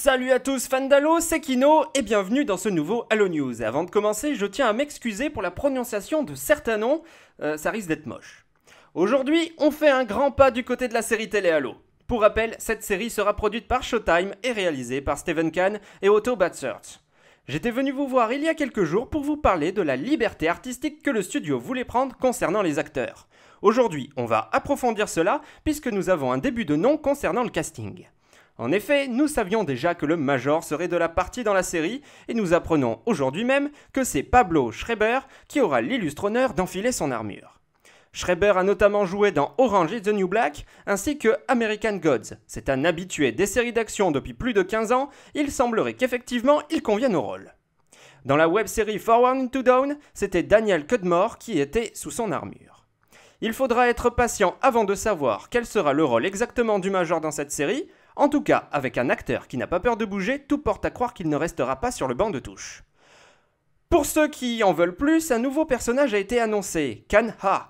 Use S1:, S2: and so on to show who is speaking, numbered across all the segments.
S1: Salut à tous fans d'Halo, c'est Kino et bienvenue dans ce nouveau Halo News. Et avant de commencer, je tiens à m'excuser pour la prononciation de certains noms, ça risque d'être moche. Aujourd'hui, on fait un grand pas du côté de la série télé Halo. Pour rappel, cette série sera produite par Showtime et réalisée par Steven Kahn et Otto Bathurst. J'étais venu vous voir il y a quelques jours pour vous parler de la liberté artistique que le studio voulait prendre concernant les acteurs. Aujourd'hui, on va approfondir cela puisque nous avons un début de nom concernant le casting. En effet, nous savions déjà que le Major serait de la partie dans la série et nous apprenons aujourd'hui même que c'est Pablo Schreiber qui aura l'illustre honneur d'enfiler son armure. Schreiber a notamment joué dans Orange is the New Black ainsi que American Gods. C'est un habitué des séries d'action depuis plus de 15 ans, il semblerait qu'effectivement il convienne au rôle. Dans la web-série Forward into Dawn, c'était Daniel Cudmore qui était sous son armure. Il faudra être patient avant de savoir quel sera le rôle exactement du Major dans cette série. En tout cas, avec un acteur qui n'a pas peur de bouger, tout porte à croire qu'il ne restera pas sur le banc de touche. Pour ceux qui en veulent plus, un nouveau personnage a été annoncé, Khan Ha.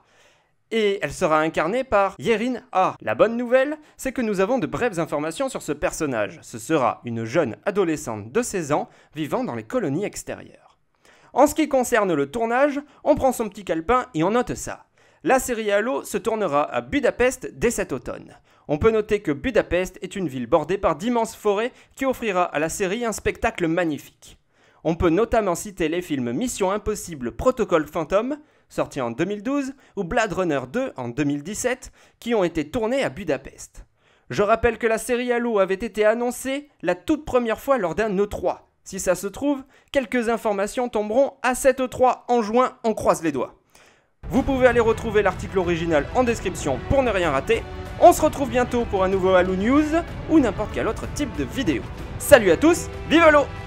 S1: Et elle sera incarnée par Yerin Ha. La bonne nouvelle, c'est que nous avons de brèves informations sur ce personnage. Ce sera une jeune adolescente de 16 ans vivant dans les colonies extérieures. En ce qui concerne le tournage, on prend son petit calepin et on note ça. La série Halo se tournera à Budapest dès cet automne. On peut noter que Budapest est une ville bordée par d'immenses forêts qui offrira à la série un spectacle magnifique. On peut notamment citer les films Mission Impossible Protocole Phantom, sorti en 2012, ou Blade Runner 2 en 2017, qui ont été tournés à Budapest. Je rappelle que la série Halo avait été annoncée la toute première fois lors d'un E3. Si ça se trouve, quelques informations tomberont à cet E3 en juin, on croise les doigts. Vous pouvez aller retrouver l'article original en description pour ne rien rater. On se retrouve bientôt pour un nouveau Halo News ou n'importe quel autre type de vidéo. Salut à tous, vive Halo!